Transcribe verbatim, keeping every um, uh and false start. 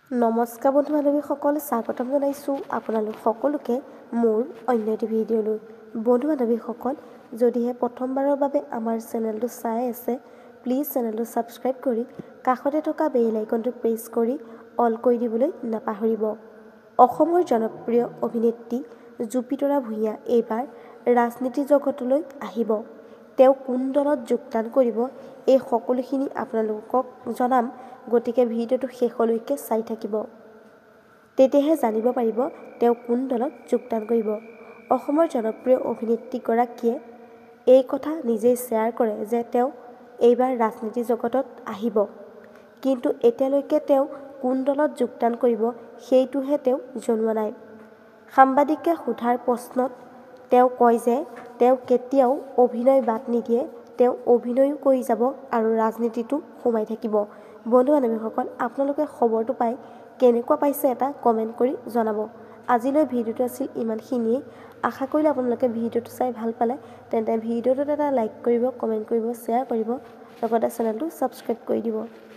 নমস্কাৰ বন্ধু বান্ধৱীসকল, স্বাগতম জনাইছোঁ আপোনালোক সকলোকে মোৰ অন্য এটি ভিডিঅ'লৈ। বন্ধু বান্ধৱীসকল, যদিহে প্ৰথমবাৰৰ বাবে আমাৰ চেনেলটো চাই আছে, প্লিজ চেনেলটো ছাবস্ক্ৰাইব কৰি কাষতে থকা বেল আইকনটো প্ৰেছ কৰি অল কৰি দিবলৈ নাপাহৰিব। অসমৰ জনপ্ৰিয় অভিনেত্ৰী জুপিতৰা ভূঞা এইবাৰ ৰাজনীতি জগতলৈ আহিব। তেওঁ কোন দলত যোগদান কৰিব, এই সকলোখিনি আপোনালোকক জনাম, গতিকে ভিডিঅ'টো শেষলৈকে চাই থাকিব। তেতিয়াহে জানিব পাৰিব তেওঁ কোন দলত যোগদান কৰিব। অসমৰ জনপ্ৰিয় অভিনেত্ৰীগৰাকীয়ে এই কথা নিজেই শ্বেয়াৰ কৰে যে তেওঁ এইবাৰ ৰাজনীতি জগতত আহিব। কিন্তু এতিয়ালৈকে তেওঁ কোন দলত যোগদান কৰিব সেইটোহে তেওঁ জনোৱা নাই। সাংবাদিকে সোধাৰ প্ৰশ্নত তেওঁ কয় যে তেওঁ কেতিয়াও অভিনয় বাদ নিদিয়ে, তেওঁ অভিনয়ো কৰি যাব আৰু ৰাজনীতিতো সোমাই থাকিব। বন্ধু বান্ধৱীসকল, আপোনালোকে খবৰটো পাই কেনেকুৱা পাইছে এটা কমেণ্ট কৰি জনাব। আজিলৈ ভিডিঅ'টো আছিল ইমানখিনিয়েই। আশা কৰিলোঁ আপোনালোকে ভিডিঅ'টো চাই ভাল পালে। তেন্তে ভিডিঅ'টোত এটা লাইক কৰিব, কমেণ্ট কৰিব, শ্বেয়াৰ কৰিব, লগতে চেনেলটো ছাবস্ক্ৰাইব কৰি দিব।